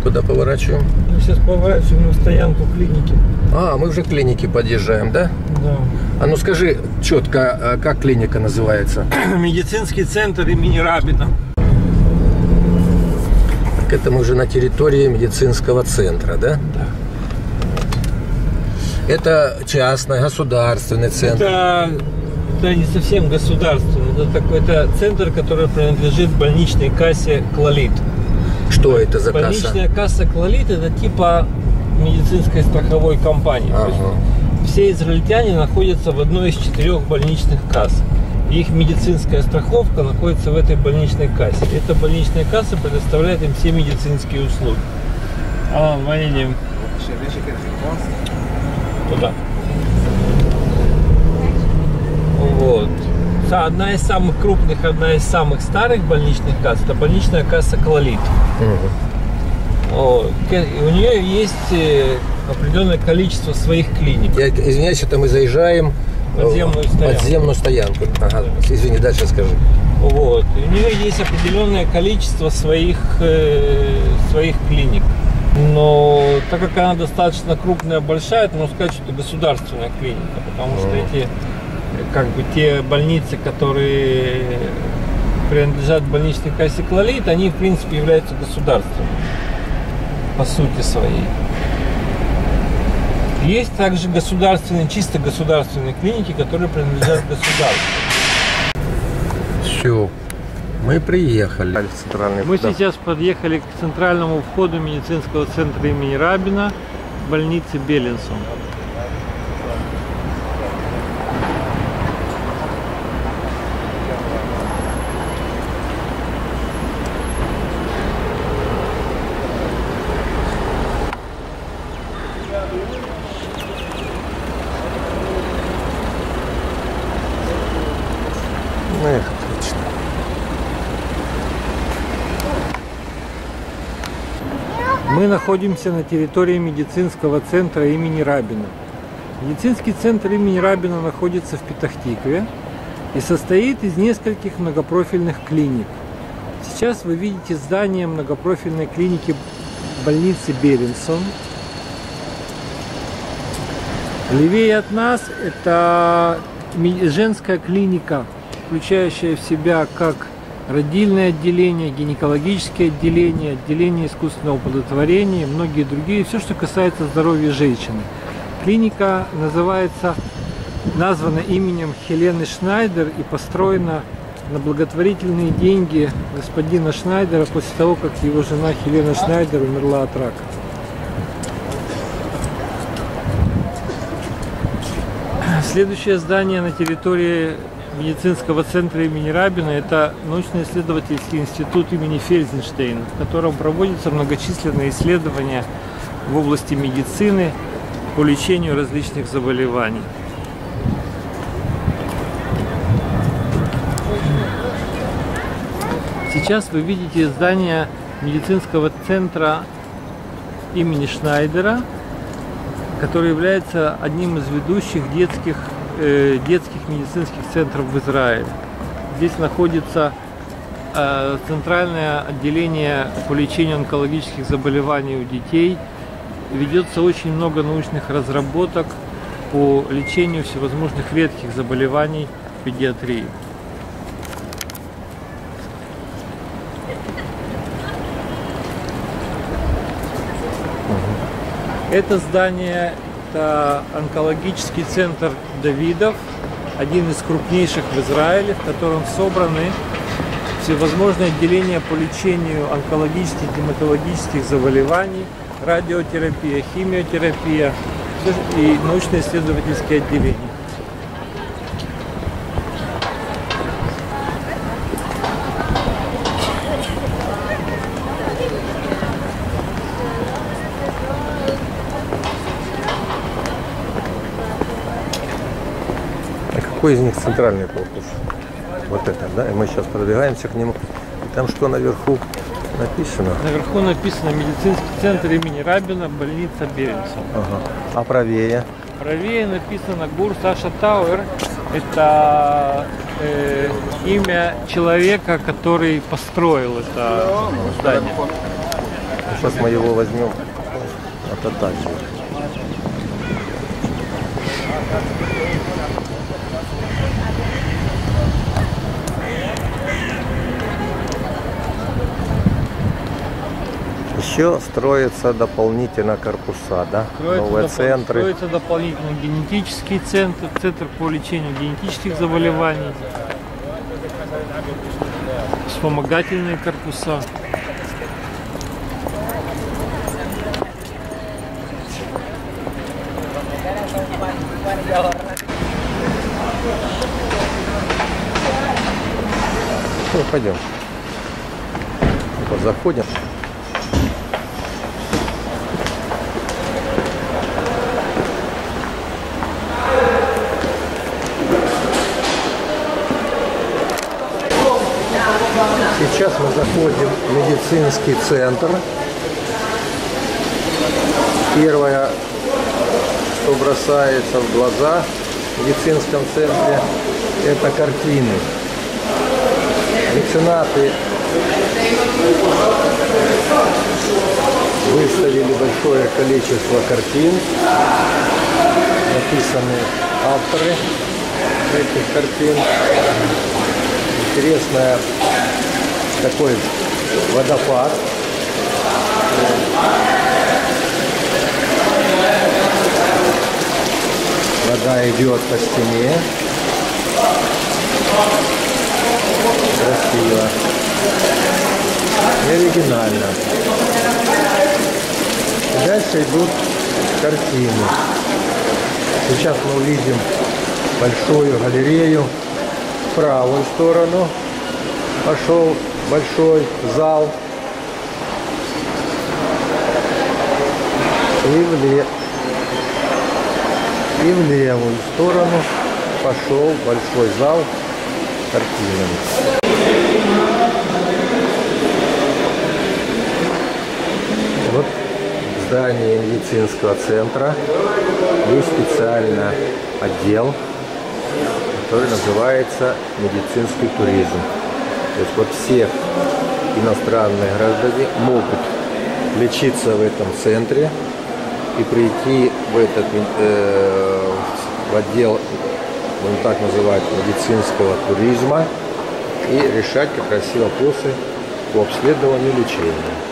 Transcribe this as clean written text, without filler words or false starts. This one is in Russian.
куда поворачиваем? Мы сейчас поворачиваем на стоянку клиники. А, мы уже к клинике подъезжаем, да? Да. А ну скажи четко, как клиника называется? Медицинский центр имени Рабина. Так это мы уже на территории медицинского центра, да? Да. Это частный, государственный центр? Это не совсем государственный. Это центр, который принадлежит больничной кассе «Клолит». Что это за касса? Больничная касса «Клолит» – это типа медицинской страховой компании. Ага. То есть все израильтяне находятся в одной из 4 больничных касс. Их медицинская страховка находится в этой больничной кассе. Эта больничная касса предоставляет им все медицинские услуги. Мы едем туда. Вот. Одна из самых крупных, одна из самых старых больничных касс – это больничная касса «Клолит». Угу. У нее есть определенное количество своих клиник. Я извиняюсь, это мы заезжаем в подземную стоянку. Ага. Извини, дальше скажи. Вот. У нее есть определенное количество своих клиник. Но так как она достаточно крупная, большая, то можно сказать, что это государственная клиника, потому что те больницы, которые принадлежат больничной кассе «Клолит», они в принципе являются государственными по сути своей. Есть также государственные, чисто государственные клиники, которые принадлежат государству. Все, мы приехали. Мы сейчас подъехали к центральному входу медицинского центра имени Рабина, больницы Белинсон. Отлично. Мы находимся на территории медицинского центра имени Рабина. Медицинский центр имени Рабина находится в Петах-Тикве и состоит из нескольких многопрофильных клиник. Сейчас вы видите здание многопрофильной клиники больницы Белинсон. Левее от нас это женская клиника, включающая в себя как родильное отделение, гинекологическое отделение, отделение искусственного оплодотворения и многие другие, все, что касается здоровья женщины. Клиника названа именем Хелены Шнайдер и построена на благотворительные деньги господина Шнайдера после того, как его жена Хелена Шнайдер умерла от рака. Следующее здание на территории медицинского центра имени Рабина – это научно-исследовательский институт имени Фельденштейна, в котором проводятся многочисленные исследования в области медицины по лечению различных заболеваний. Сейчас вы видите здание медицинского центра имени Шнайдера, который является одним из ведущих детских медицинских центров в Израиле. Здесь находится центральное отделение по лечению онкологических заболеваний у детей. Ведется очень много научных разработок по лечению всевозможных редких заболеваний в педиатрии. Это здание – это онкологический центр Давидов, один из крупнейших в Израиле, в котором собраны всевозможные отделения по лечению онкологических и гематологических заболеваний, радиотерапия, химиотерапия и научно-исследовательские отделения. Какой из них центральный корпус? Вот это, да? И мы сейчас продвигаемся к нему. И там что наверху написано? Наверху написано медицинский центр имени Рабина, больница Белинсон. Ага. А правее? Правее написано Гур Саша Тауэр. Это имя человека, который построил это здание. Сейчас мы его возьмем от Атачи. Еще строятся дополнительно корпуса, да? Новые центры. Строится дополнительно генетический центр, центр по лечению генетических заболеваний, вспомогательные корпуса. Ну, пойдем. Вот заходим. Сейчас мы заходим в медицинский центр. Первое, что бросается в глаза в медицинском центре, это картины. Меценаты выставили большое количество картин, написаны авторы этих картин. Интересная такой водопад. Вода идет по стене. Красиво. И оригинально. И дальше идут картины. Сейчас мы увидим большую галерею. В правую сторону пошел большой зал. И в левую сторону пошел большой зал с картинами. Вот в здании медицинского центра есть специальный отдел, который называется медицинский туризм. То есть вот все иностранные граждане могут лечиться в этом центре и прийти в этот в отдел, он так называют, медицинского туризма, и решать как раз вопросы по обследованию и лечению.